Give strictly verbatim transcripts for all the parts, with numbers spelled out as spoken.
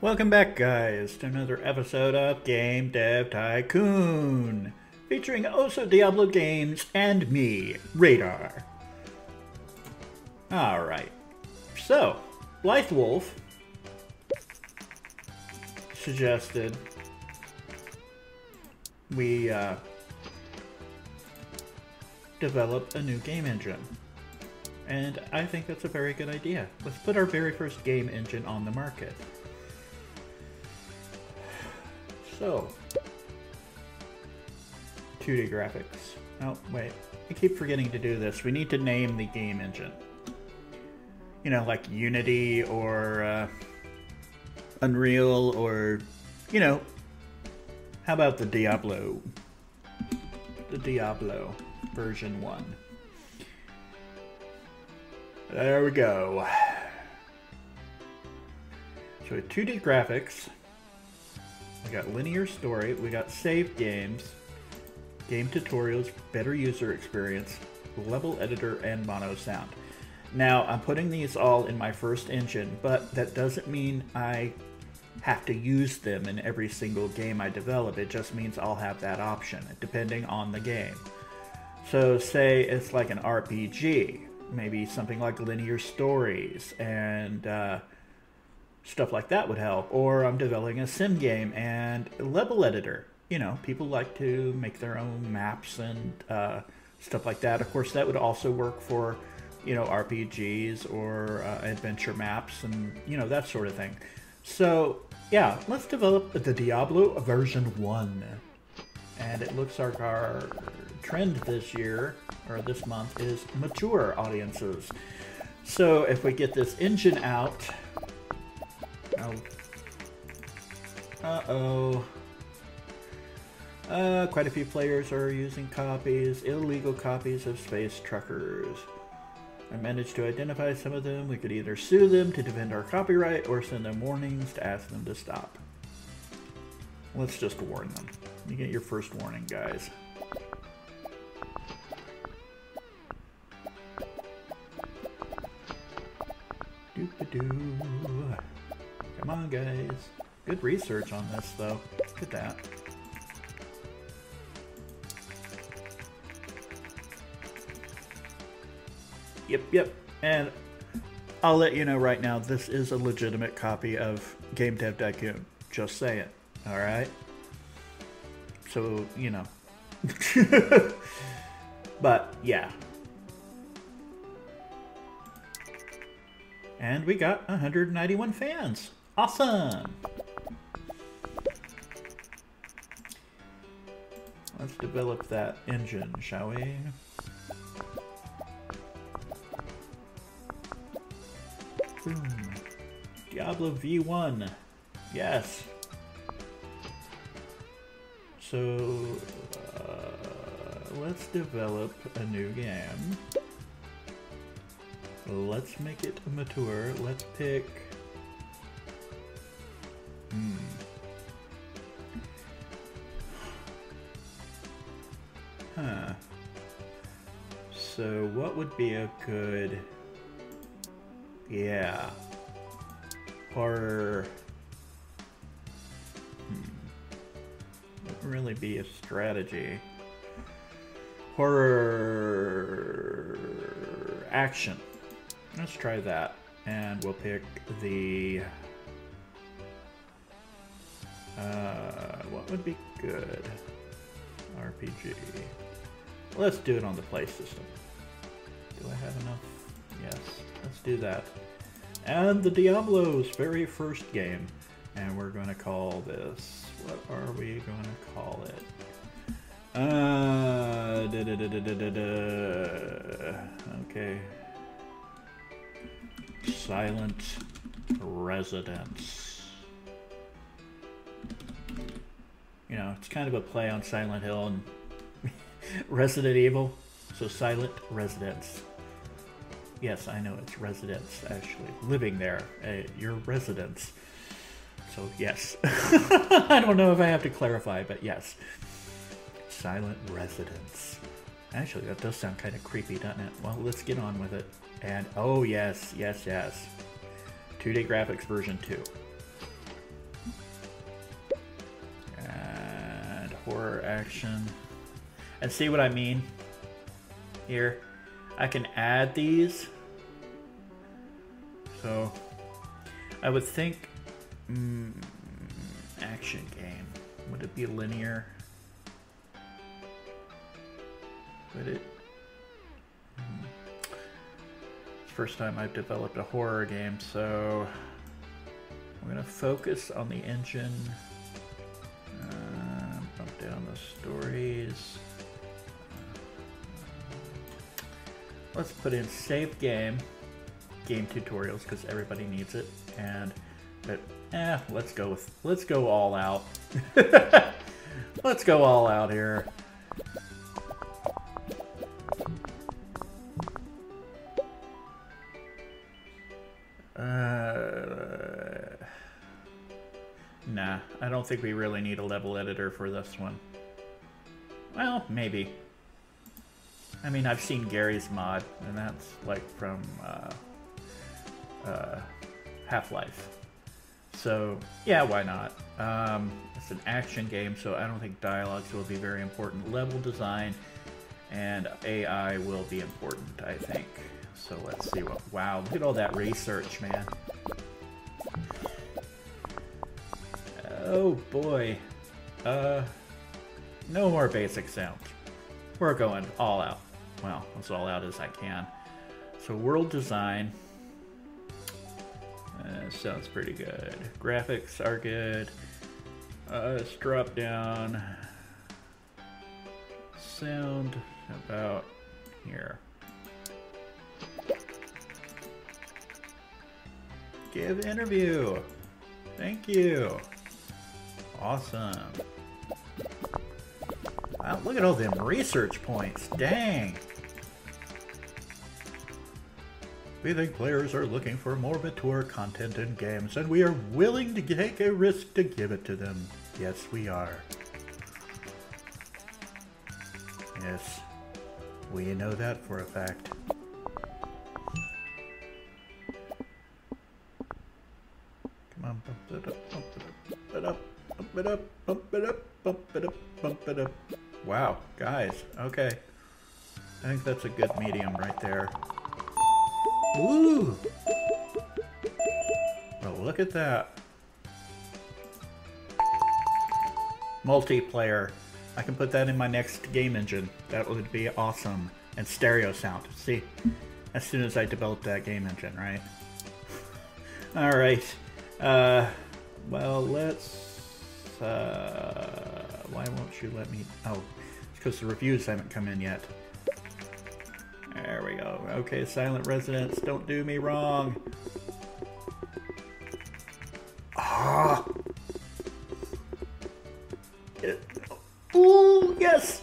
Welcome back, guys, to another episode of Game Dev Tycoon, featuring also Diablo Games and me, Radar. Alright, so, Blythe Wolf suggested we uh, develop a new game engine. And I think that's a very good idea. Let's put our very first game engine on the market. So, two D graphics. Oh, wait. I keep forgetting to do this. We need to name the game engine. You know, like Unity or uh, Unreal or, you know, how about the Diablo? The Diablo version one. There we go. So two D graphics. We got linear story, we got saved games, game tutorials, better user experience, level editor, and mono sound. Now, I'm putting these all in my first engine, but that doesn't mean I have to use them in every single game I develop. It just means I'll have that option, depending on the game. So say it's like an R P G, maybe something like linear stories, and uh, stuff like that would help. Or I'm developing a sim game and level editor. You know, people like to make their own maps and uh, stuff like that. Of course, that would also work for, you know, R P Gs or uh, adventure maps and, you know, that sort of thing. So, yeah, let's develop the Diablo version one. And it looks like our trend this year, or this month, is mature audiences. So if we get this engine out... Oh. Uh-oh. Uh, quite a few players are using copies, illegal copies of Space Truckers. I managed to identify some of them. We could either sue them to defend our copyright or send them warnings to ask them to stop. Let's just warn them. You get your first warning, guys. Doop-a-doo. Come on, guys. Good research on this, though. Look at that. Yep, yep. And I'll let you know right now, this is a legitimate copy of Game Dev Tycoon. Just saying. Alright? So, you know. But, yeah. And we got one hundred ninety-one fans. Awesome! Let's develop that engine, shall we? Boom. Diablo V one. Yes. So, uh, let's develop a new game. Let's make it mature. Let's pick... Hmm. Huh. So what would be a good... Yeah. Horror... Hmm. Wouldn't really be a strategy. Horror... Action. Let's try that. And we'll pick the... Uh, what would be good? R P G. Let's do it on the Play system. Do I have enough? Yes, let's do that. And the Diablo's very first game. And we're going to call this... What are we going to call it? Uh, da, da, da, da, da, da, da. Okay. Silent Residence. You know, it's kind of a play on Silent Hill and Resident Evil. So Silent Residence. Yes, I know it's residence, actually. Living there. Uh, your residence. So, yes. I don't know if I have to clarify, but yes. Silent Residence. Actually, that does sound kind of creepy, doesn't it? Well, let's get on with it. And, oh yes, yes, yes. two D graphics version two. action. And see what I mean? Here, I can add these. So, I would think, mm, action game. Would it be linear? Would it? Hmm. First time I've developed a horror game, so I'm gonna focus on the engine. Uh, bump down the stories. Let's put in save game, game tutorials because everybody needs it, and but eh, let's go with let's go all out. Let's go all out here. Uh, nah, I don't think we really need a level editor for this one. Well, maybe. I mean, I've seen Gary's mod, and that's like from uh, uh, Half-Life. So, yeah, why not? Um, it's an action game, so I don't think dialogues will be very important. Level design and A I will be important, I think. So let's see what... Wow, look at all that research, man. Oh, boy. Uh, no more basic sounds. We're going all out. Well, as all out as I can. So world design. Uh, sounds pretty good. Graphics are good. Uh, let's drop down. Sound about here. Give interview. Thank you. Awesome. Wow, look at all them research points. Dang. We think players are looking for more mature content in games, and we are willing to take a risk to give it to them. Yes, we are. Yes, we know that for a fact. Come on, bump it up, bump it up, bump it up, bump it up, bump it up, bump it up. Wow, guys, okay. I think that's a good medium right there. Ooh! Oh, look at that. Multiplayer. I can put that in my next game engine. That would be awesome. And stereo sound. See? As soon as I develop that game engine, right? Alright. Uh, well, let's... Uh, why won't you let me... Oh, it's because the reviews haven't come in yet. There we go. Okay, Silent Residents, don't do me wrong. Ah! It, ooh, yes!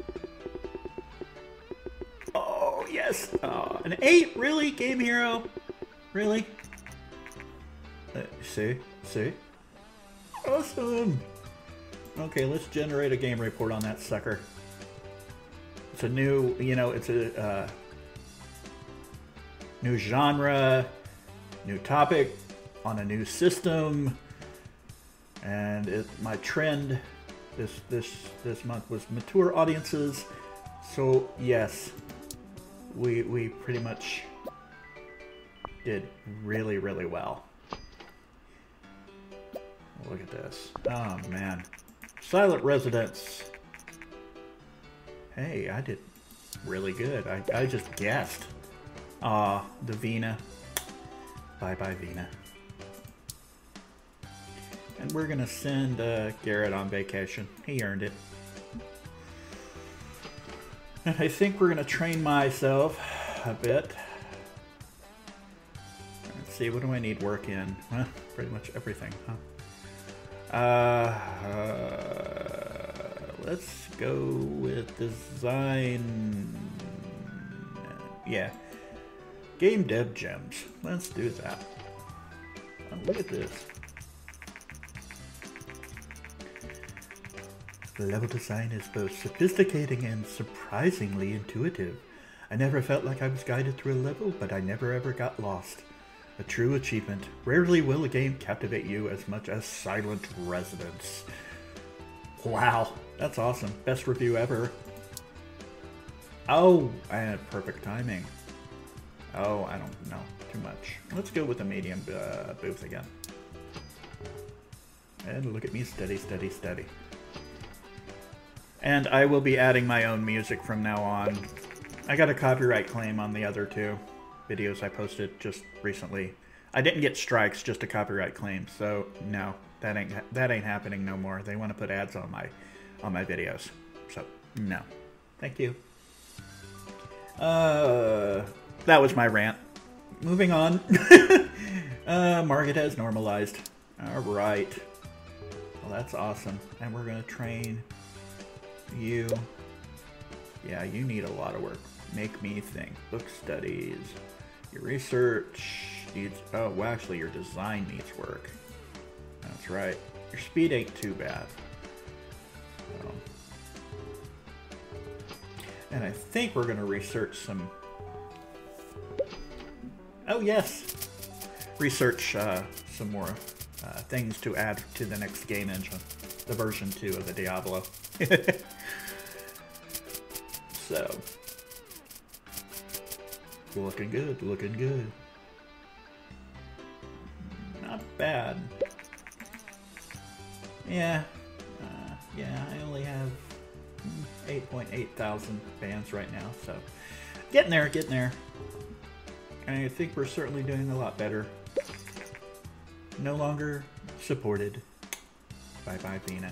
Oh, yes! Oh, an eight? Really? Game Hero? Really? Uh, see? See? Awesome! Okay, let's generate a game report on that sucker. It's a new, you know, it's a uh, new genre, new topic on a new system, and it, my trend this this this month was mature audiences. So yes, we we pretty much did really really well. Look at this. Oh man, Silent Residents. Hey, I did really good. I, I just guessed. Aw, the Vina. Bye-bye, Vina. And we're going to send uh, Garrett on vacation. He earned it. And I think we're going to train myself a bit. Let's see, what do I need work in? Well, pretty much everything, huh? Uh... uh Let's go with design. Yeah. Game dev gems. Let's do that. Oh, look at this. The level design is both sophisticated and surprisingly intuitive. I never felt like I was guided through a level, but I never ever got lost. A true achievement. Rarely will a game captivate you as much as Silent Residents. Wow, that's awesome. Best review ever. Oh, I had perfect timing. Oh, I don't know. Too much. Let's go with a medium uh, booth again. And look at me, steady, steady, steady. And I will be adding my own music from now on. I got a copyright claim on the other two videos I posted just recently. I didn't get strikes, just a copyright claim. So no, that ain't that ain't happening no more. They want to put ads on my on my videos. So no, thank you. Uh, that was my rant. Moving on. uh, market has normalized. All right. Well, that's awesome. And we're gonna train you. Yeah, you need a lot of work. Make me think. Book studies. Your research needs... Oh, well, actually, your design needs work. That's right. Your speed ain't too bad. So. And I think we're going to research some... Oh, yes! Research uh, some more uh, things to add to the next game engine. The version two of the Diablo. So... Looking good, looking good. Not bad. Yeah, uh, yeah, I only have eight point eight thousand fans right now, so getting there, getting there. I think we're certainly doing a lot better. No longer supported. Bye-bye, Vina.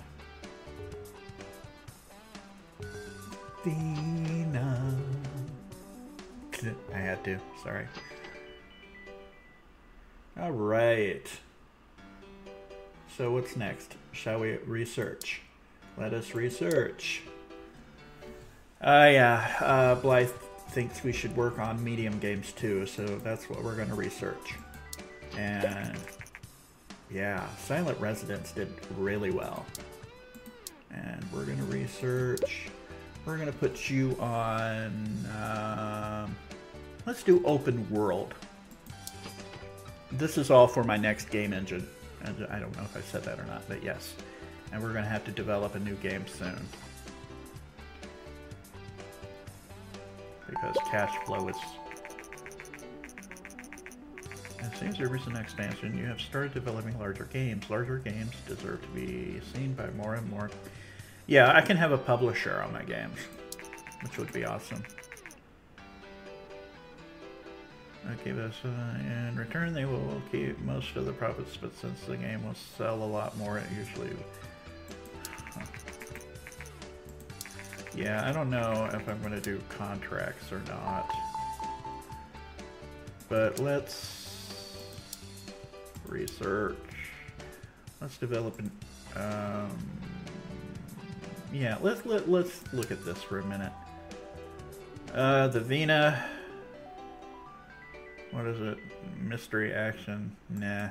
Vina. I had to, sorry. All right. So what's next? Shall we research? Let us research. Uh, yeah, uh, Blythe thinks we should work on medium games too, so that's what we're going to research. And yeah, Silent Residence did really well. And we're going to research. We're going to put you on... Um, let's do open world. This is all for my next game engine. I don't know if I said that or not, but yes. And we're going to have to develop a new game soon. Because cash flow is... It seems your recent expansion, you have started developing larger games. Larger games deserve to be seen by more and more. Yeah, I can have a publisher on my games, which would be awesome. Okay, but so in return they will keep most of the profits, but since the game will sell a lot more, it usually... Huh. Yeah, I don't know if I'm going to do contracts or not. But let's research. Let's develop an... Um, yeah, let's, let, let's look at this for a minute. Uh, the Vina... What is it? Mystery action? Nah.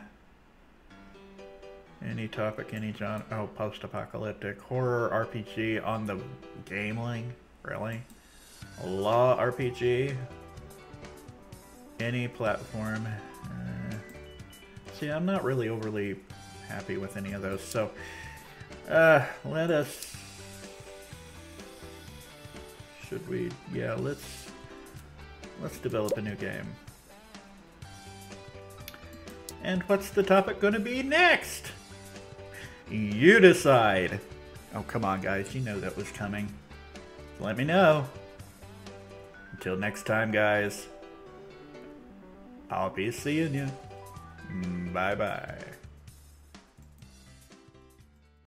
Any topic, any genre? Oh, post-apocalyptic. Horror R P G on the Gameling? Really? Law R P G? Any platform? Uh, see, I'm not really overly happy with any of those, so... Uh, let us... Should we... Yeah, let's... Let's develop a new game. And what's the topic going to be next? You decide. Oh, come on, guys. You know that was coming. Let me know. Until next time, guys. I'll be seeing you. Bye-bye.